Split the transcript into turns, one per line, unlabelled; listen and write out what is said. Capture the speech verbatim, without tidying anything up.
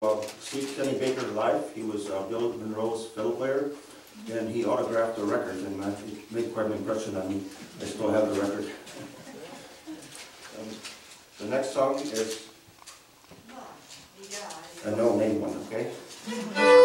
Uh, see Kenny Baker live. He was uh, Bill Monroe's fiddle player, and he autographed the record, and uh, it made quite an impression on me. I still have the record. Um, the next song is a no-name one, okay?